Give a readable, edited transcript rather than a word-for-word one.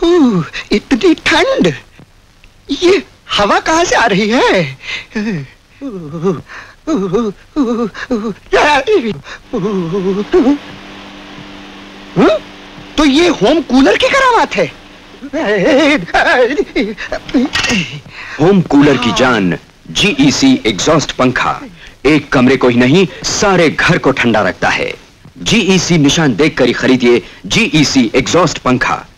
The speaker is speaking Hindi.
इतनी ठंड, ये हवा कहाँ से आ रही है? तो ये होम कूलर की करामात है। होम कूलर की जान GEC एग्जॉस्ट पंखा एक कमरे को ही नहीं सारे घर को ठंडा रखता है। GEC निशान देखकर ही खरीदिए GEC एग्जॉस्ट पंखा।